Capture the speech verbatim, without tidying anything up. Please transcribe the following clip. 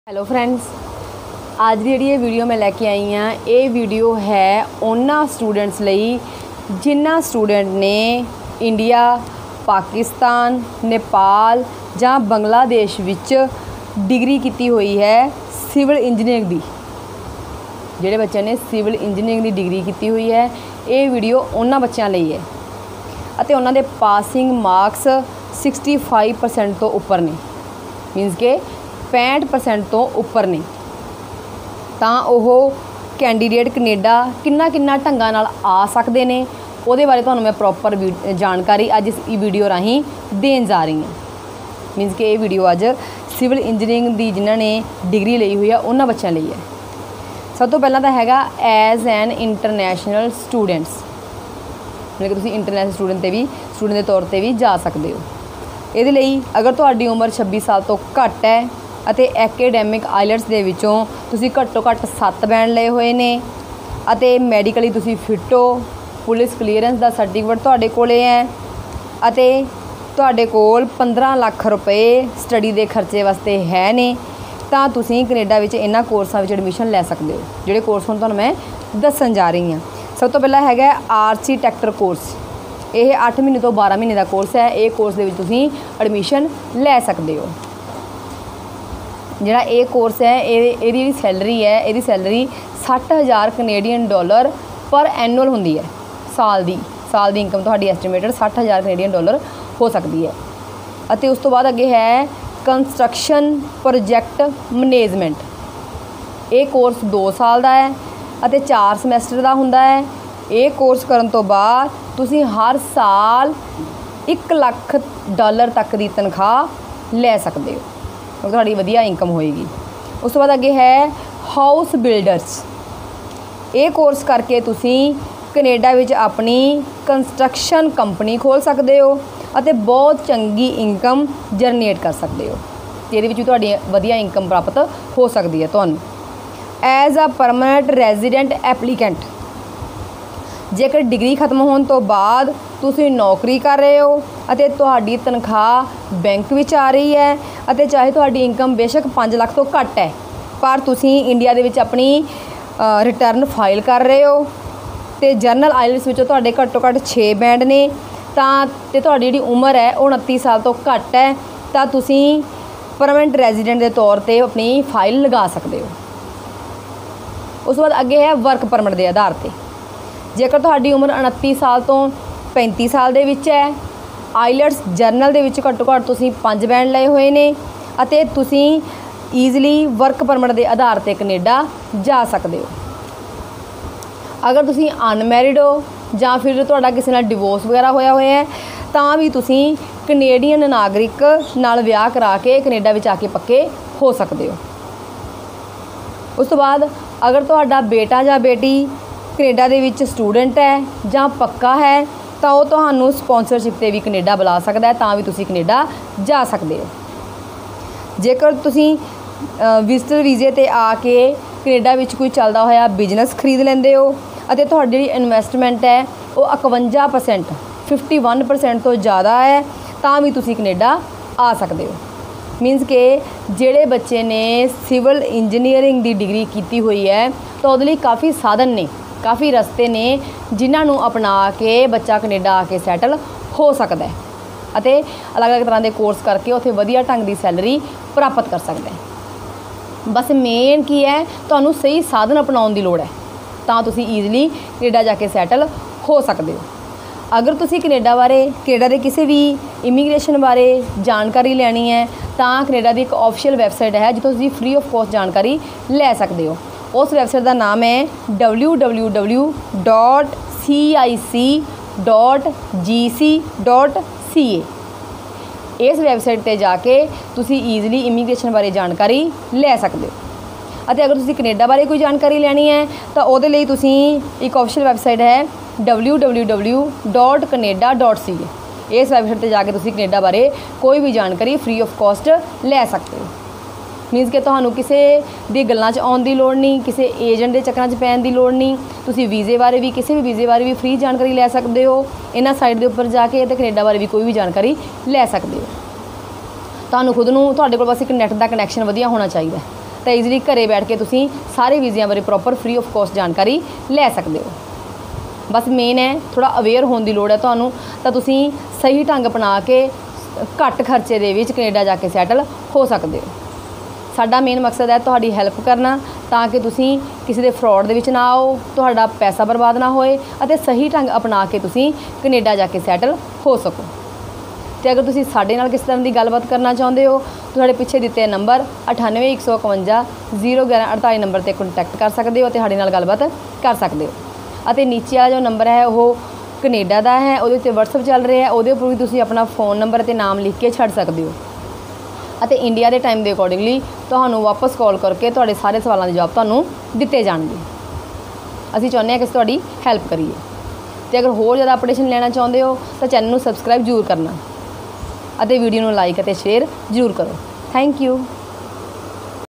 Hello friends, आज की जी video मैं लैके आई हाँ, ये वीडियो है उन्होंने स्टूडेंट्स लई जिन्ना स्टूडेंट ने इंडिया, पाकिस्तान, नेपाल या बंगलादेश विच डिग्री की हुई है सिविल इंजीनियरिंग की। जिहड़े बच्चों ने सिविल इंजीनियरिंग की डिग्री की हुई है, ये वीडियो उन्होंने बच्चों लई है अते उन्हां दे passing marks sixty five percent तो उपर ने, मीनस के पैंठ परसेंट तो उपर ने। तो वह कैंडीडेट कनेडा किन्ना किन्ना ढंगां नाल आ सकते हैं, उहदे बारे तुहानूं मैं प्रॉपर जानकारी अज इस वीडियो राहीं देन जा रही हूँ। मीनस कि ये वीडियो अज सिविल इंजीनियरिंग की जिन्हां ने डिग्री ली हुई है उन्हां बच्चों लई है। सब तो पहला तो हैगा एज एन इंटरनैशनल स्टूडेंट्स, मतलब कि तुसीं इंटरनैशनल स्टूडेंट ते भी स्टूडेंट के तौर पर भी जा सकते हो। ये लई अगर तुहाडी उम्र छब्बीस साल तो घट है ਅਤੇ एकेडैमिक आइलट्स ਦੇ ਵਿੱਚੋਂ ਤੁਸੀਂ ਘੱਟੋ ਘੱਟ सत्त बैंड ਲਏ ਹੋਏ ਨੇ ਅਤੇ ਮੈਡੀਕਲੀ ਤੁਸੀਂ ਫਿੱਟ ਹੋ, ਪੁਲਿਸ ਕਲੀਅਰੈਂਸ ਦਾ ਸਰਟੀਫਿਕੇਟ ਤੁਹਾਡੇ ਕੋਲੇ ਹੈ ਅਤੇ ਤੁਹਾਡੇ ਕੋਲ पंद्रह ਲੱਖ ਰੁਪਏ ਸਟੱਡੀ ਦੇ ਖਰਚੇ ਵਾਸਤੇ ਹੈ ਨੇ, ਤਾਂ ਤੁਸੀਂ ਕੈਨੇਡਾ ਵਿੱਚ ਇਹਨਾਂ ਕੋਰਸਾਂ ਵਿੱਚ ਐਡਮਿਸ਼ਨ ਲੈ ਸਕਦੇ ਹੋ। ਜਿਹੜੇ ਕੋਰਸ ਹੁਣ ਤੁਹਾਨੂੰ ਮੈਂ ਦੱਸਣ ਜਾ ਰਹੀ ਹਾਂ, ਸਭ ਤੋਂ ਪਹਿਲਾਂ ਹੈਗਾ ਆਰਕੀਟੈਕਚਰ ਕੋਰਸ। ਇਹ ਅੱਠ ਮਹੀਨੇ ਤੋਂ बारह ਮਹੀਨੇ ਦਾ ਕੋਰਸ ਹੈ। ਇਹ ਕੋਰਸ ਦੇ ਵਿੱਚ ਤੁਸੀਂ ਐਡਮਿਸ਼ਨ ਲੈ ਸਕਦੇ ਹੋ। ਜਿਹੜਾ ਇਹ ਕੋਰਸ ਹੈ ਇਹ ਇਹਦੀ ਜਿਹੜੀ ਸੈਲਰੀ ਹੈ ਇਹਦੀ ਸੈਲਰੀ ਸੱਠ ਹਜ਼ਾਰ ਕੈਨੇਡੀਅਨ ਡਾਲਰ ਪਰ ਐਨੂਅਲ ਹੁੰਦੀ ਹੈ। ਸਾਲ ਦੀ ਸਾਲ ਦੀ ਇਨਕਮ ਤੁਹਾਡੀ ਐਸਟੀਮੇਟਡ ਸੱਠ ਹਜ਼ਾਰ ਕੈਨੇਡੀਅਨ ਡਾਲਰ ਹੋ ਸਕਦੀ ਹੈ। ਅਤੇ ਉਸ ਤੋਂ ਬਾਅਦ ਅੱਗੇ ਹੈ ਕੰਸਟਰਕਸ਼ਨ ਪ੍ਰੋਜੈਕਟ ਮੈਨੇਜਮੈਂਟ। ਇਹ ਕੋਰਸ ਦੋ ਸਾਲ ਦਾ ਹੈ ਅਤੇ ਚਾਰ ਸਮੈਸਟਰ ਦਾ ਹੁੰਦਾ ਹੈ। ਇਹ ਕੋਰਸ ਕਰਨ ਤੋਂ ਬਾਅਦ ਤੁਸੀਂ ਹਰ ਸਾਲ ਇੱਕ ਲੱਖ ਡਾਲਰ ਤੱਕ ਦੀ ਤਨਖਾਹ ਲੈ ਸਕਦੇ ਹੋ, ਤੁਹਾਡੀ ਵਧੀਆ ਇਨਕਮ ਹੋਏਗੀ। ਉਸ ਤੋਂ ਬਾਅਦ ਅੱਗੇ ਹੈ ਹਾਊਸ ਬਿਲਡਰਸ। ਇਹ ਕੋਰਸ ਕਰਕੇ ਤੁਸੀਂ ਕੈਨੇਡਾ ਵਿੱਚ ਆਪਣੀ ਕੰਸਟਰਕਸ਼ਨ ਕੰਪਨੀ ਖੋਲ੍ਹ ਸਕਦੇ ਹੋ ਅਤੇ ਬਹੁਤ ਚੰਗੀ ਇਨਕਮ ਜਨਰੇਟ ਕਰ ਸਕਦੇ ਹੋ। ਇਹਦੇ ਵਿੱਚ ਤੁਹਾਡੀ ਵਧੀਆ ਇਨਕਮ ਪ੍ਰਾਪਤ ਹੋ ਸਕਦੀ ਹੈ ਤੁਹਾਨੂੰ। As a permanent resident applicant, ਜੇਕਰ ਡਿਗਰੀ ਖਤਮ ਹੋਣ ਤੋਂ ਬਾਅਦ ਤੁਸੀਂ ਨੌਕਰੀ ਕਰ ਰਹੇ ਹੋ ਅਤੇ ਤੁਹਾਡੀ ਤਨਖਾਹ ਬੈਂਕ ਵਿੱਚ ਆ ਰਹੀ ਹੈ ਅਤੇ ਚਾਹੇ ਤੁਹਾਡੀ ਇਨਕਮ ਬੇਸ਼ੱਕ ਪੰਜ ਲੱਖ ਤੋਂ ਘੱਟ ਹੈ, ਪਰ ਤੁਸੀਂ ਇੰਡੀਆ ਦੇ ਵਿੱਚ ਆਪਣੀ ਰਿਟਰਨ ਫਾਈਲ ਕਰ ਰਹੇ ਹੋ ਅਤੇ ਜਰਨਲ ਆਈਲਟਸ ਵਿੱਚੋਂ ਤੁਹਾਡੇ ਘੱਟੋ ਘੱਟ ਛੇ ਬੈਂਡ ਨੇ, ਤਾਂ ਅਤੇ ਤੁਹਾਡੀ ਜਿਹੜੀ ਉਮਰ ਹੈ ਉਹ ਉਨੱਤੀ ਸਾਲ ਤੋਂ ਘੱਟ ਹੈ, ਤਾਂ ਤੁਸੀਂ ਪਰਮਾਨੈਂਟ ਰੈਜ਼ੀਡੈਂਟ ਦੇ ਤੌਰ 'ਤੇ ਆਪਣੀ ਫਾਈਲ ਲਗਾ ਸਕਦੇ ਹੋ। ਉਸ ਤੋਂ ਬਾਅਦ ਅੱਗੇ ਹੈ ਵਰਕ ਪਰਮਿਟ ਦੇ ਆਧਾਰ 'ਤੇ। ਜੇਕਰ ਤੁਹਾਡੀ ਉਮਰ ਉਨੱਤੀ ਸਾਲ ਤੋਂ पैंती साल ਦੇ ਵਿੱਚ ਹੈ, ਆਈਲਟਸ ਜਰਨਲ ਦੇ ਵਿੱਚ ਘੱਟੋ ਘੱਟ ਤੁਸੀਂ ਪੰਜ ਬੈਂਡ ਲਏ ਹੋਏ ਨੇ ਅਤੇ ਤੁਸੀਂ ਈਜ਼ਲੀ ਵਰਕ ਪਰਮਿਟ ਦੇ ਆਧਾਰ 'ਤੇ ਕੈਨੇਡਾ ਜਾ ਸਕਦੇ ਹੋ। ਅਗਰ ਤੁਸੀਂ ਅਨਮੈਰਿਡ ਹੋ ਜਾਂ ਫਿਰ ਤੁਹਾਡਾ ਕਿਸੇ ਨਾਲ ਡਿਵੋਰਸ ਵਗੈਰਾ ਹੋਇਆ ਹੋਇਆ ਹੈ, ਤਾਂ ਵੀ ਤੁਸੀਂ ਕੈਨੇਡੀਅਨ ਨਾਗਰਿਕ ਨਾਲ ਵਿਆਹ ਕਰਾ ਕੇ ਕੈਨੇਡਾ ਵਿੱਚ ਆ ਕੇ ਪੱਕੇ ਹੋ ਸਕਦੇ ਹੋ। ਉਸ ਤੋਂ ਬਾਅਦ ਅਗਰ ਤੁਹਾਡਾ ਬੇਟਾ ਜਾਂ ਬੇਟੀ ਕੈਨੇਡਾ ਦੇ ਵਿੱਚ ਸਟੂਡੈਂਟ ਹੈ ਜਾਂ ਪੱਕਾ ਹੈ, ਤਾਂ ਉਹ ਤੁਹਾਨੂੰ ਸਪੋਂਸਰਸ਼ਿਪ 'ਤੇ ਵੀ ਕੈਨੇਡਾ ਬੁਲਾ ਸਕਦਾ ਹੈ, ਤਾਂ ਵੀ ਤੁਸੀਂ ਕੈਨੇਡਾ ਜਾ ਸਕਦੇ ਹੋ। ਜੇਕਰ ਤੁਸੀਂ ਵਿਜ਼ਟਰ ਵੀਜ਼ੇ 'ਤੇ ਆ ਕੇ ਕੈਨੇਡਾ ਵਿੱਚ ਕੋਈ ਚੱਲਦਾ ਹੋਇਆ ਬਿਜ਼ਨਸ ਖਰੀਦ ਲੈਂਦੇ ਹੋ ਅਤੇ ਤੁਹਾਡੀ ਜਿਹੜੀ ਇਨਵੈਸਟਮੈਂਟ ਹੈ ਉਹ ਇਕਵੰਜਾ ਪਰਸੈਂਟ ਫਿਫਟੀ ਵਨ ਪਰਸੈਂਟ ਤੋਂ ਜ਼ਿਆਦਾ ਹੈ, ਤਾਂ ਵੀ ਤੁਸੀਂ ਕੈਨੇਡਾ ਆ ਸਕਦੇ ਹੋ। ਮੀਨਸ ਕਿ ਜਿਹੜੇ ਬੱਚੇ ਨੇ ਸਿਵਲ ਇੰਜੀਨੀਅਰਿੰਗ ਦੀ ਡਿਗਰੀ ਕੀਤੀ ਹੋਈ ਹੈ, ਤਾਂ ਉਹਦੇ ਲਈ ਕਾਫੀ ਸਾਧਨ ਨੇ, ਕਾफ़ी रस्ते ने जिन्हों अपना के बच्चा कनेडा आके सैटल हो सकता है ਅਤੇ अलग अलग तरह के कोर्स करके उत्थे वधिया ढंग की सैलरी प्राप्त कर सकता है। बस मेन की है तुहानूं सही साधन अपनाउण दी लोड़ है, तां तुसीं ईजली कनेडा जाके सैटल हो सकते हो। अगर तुसीं कनेडा बारे कनेडा के किसी भी इमीग्रेशन बारे जानकारी लैनी है, तां कनेडा की एक ऑफिशियल वैबसाइट है जित्थों तुसीं फ्री ऑफ कॉस्ट जानकारी लै सकते हो। उस वैबसाइट का नाम है W W W dot C I C dot G C dot C A. इस वैबसाइट पर जाके तुसी ईजली इमीग्रेशन बारे जानकारी ले सकते हो। ਅਤੇ अगर तुसी कनेडा बारे कोई जानकारी लैनी है, तो ਉਹਦੇ ਲਈ तुसी एक ऑफिशियल वैबसाइट है W W W dot Canada dot C A. इस वैबसाइट पर जाके तुसी कनेडा बारे कोई भी जानकारी फ्री ऑफ कॉस्ट ले सकते हो। मीनस कि तुहानूं किसी दी गल्लां च आउण दी लोड़ नहीं, किसी एजेंट के चक्करां च पैण दी लोड़ नहीं। तुसीं वीज़े बारे भी किसी भी वीज़े बारे भी फ्री जानकारी लै सकते हो। इन्हां साइट के उपर जाके ते कनेडा बारे भी कोई भी जानकारी लै सकते हो। तुहानूं खुद नूं तुहाडे कोल बस एक नैट का कनैक्शन वधिया होना चाहिए। ਤਾਂ ਈਜ਼ੀਲੀ ਘਰੇ ਬੈਠ ਕੇ ਤੁਸੀਂ ਸਾਰੇ ਵੀਜ਼ਿਆਂ ਬਾਰੇ ਪ੍ਰੋਪਰ ਫ੍ਰੀ ਆਫ ਕੋਸਟ ਜਾਣਕਾਰੀ ਲੈ ਸਕਦੇ ਹੋ। ਬਸ ਮੇਨ ਹੈ ਥੋੜ੍ਹਾ ਅਵੇਅਰ ਹੋਣ ਦੀ ਲੋੜ ਹੈ ਤੁਹਾਨੂੰ, ਤਾਂ ਤੁਸੀਂ ਸਹੀ ਢੰਗ ਅਪਣਾ ਕੇ ਘੱਟ ਖਰਚੇ ਦੇ ਵਿੱਚ ਕੈਨੇਡਾ ਜਾ ਕੇ ਸੈਟਲ ਹੋ ਸਕਦੇ ਹੋ। ਸਾਡਾ ਮੇਨ ਮਕਸਦ ਹੈ ਤੁਹਾਡੀ ਹੈਲਪ ਕਰਨਾ, ਤਾਂ ਕਿ ਤੁਸੀਂ ਕਿਸੇ ਦੇ ਫਰੋਡ ਦੇ ਵਿੱਚ ਨਾ ਆਓ, ਤੁਹਾਡਾ ਪੈਸਾ ਬਰਬਾਦ ਨਾ ਹੋਏ ਅਤੇ ਸਹੀ ਢੰਗ ਅਪਣਾ ਕੇ ਤੁਸੀਂ ਕੈਨੇਡਾ ਜਾ ਕੇ ਸੈਟਲ ਹੋ ਸਕੋ। ਤੇ ਅਗਰ ਤੁਸੀਂ ਸਾਡੇ ਨਾਲ ਕਿਸ ਤਰ੍ਹਾਂ ਦੀ ਗੱਲਬਾਤ ਕਰਨਾ ਚਾਹੁੰਦੇ ਹੋ, ਤੁਹਾਡੇ ਪਿੱਛੇ ਦਿੱਤੇ ਨੰਬਰ ਅਠਾਨਵੇਂ ਇੱਕ ਸੌ ਇਕਵੰਜਾ ਜ਼ੀਰੋ ਗਿਆਰਾਂ ਅੜਤਾਲੀ ਨੰਬਰ 'ਤੇ ਕੰਟੈਕਟ ਕਰ ਸਕਦੇ ਹੋ ਅਤੇ ਸਾਡੇ ਨਾਲ ਗੱਲਬਾਤ ਕਰ ਸਕਦੇ ਹੋ। ਅਤੇ ਨੀਚੇ ਵਾਲਾ ਜੋ ਨੰਬਰ ਹੈ ਉਹ ਕੈਨੇਡਾ ਦਾ ਹੈ, ਉਹਦੇ ਉੱਤੇ ਵਟਸਐਪ ਚੱਲ ਰਿਹਾ ਹੈ, ਉਹਦੇ ਉੱਪਰ ਵੀ ਤੁਸੀਂ ਆਪਣਾ ਫ਼ੋਨ ਨੰਬਰ ਅਤੇ ਨਾਮ ਲਿਖ ਕੇ ਛੱਡ ਸਕਦੇ ਹੋ। ਅਤੇ ਇੰਡੀਆ ਦੇ ਟਾਈਮ ਦੇ ਅਕੋਰਡਿੰਗਲੀ ਤੁਹਾਨੂੰ ਵਾਪਸ ਕਾਲ ਕਰਕੇ ਤੁਹਾਡੇ ਸਾਰੇ ਸਵਾਲਾਂ ਦੇ ਜਵਾਬ ਤੁਹਾਨੂੰ ਦਿੱਤੇ ਜਾਣਗੇ। ਅਸੀਂ ਚਾਹੁੰਦੇ ਹਾਂ ਕਿ ਅਸੀਂ ਤੁਹਾਡੀ ਹੈਲਪ ਕਰੀਏ। ਅਤੇ ਅਗਰ ਹੋਰ ਜ਼ਿਆਦਾ ਅਪਡੇਸ਼ਨ ਲੈਣਾ ਚਾਹੁੰਦੇ ਹੋ ਤਾਂ ਚੈਨਲ ਨੂੰ ਸਬਸਕ੍ਰਾਈਬ ਜ਼ਰੂਰ ਕਰਨਾ ਅਤੇ ਵੀਡੀਓ ਨੂੰ ਲਾਈਕ ਅਤੇ ਸ਼ੇਅਰ ਜ਼ਰੂਰ ਕਰੋ। Thank you.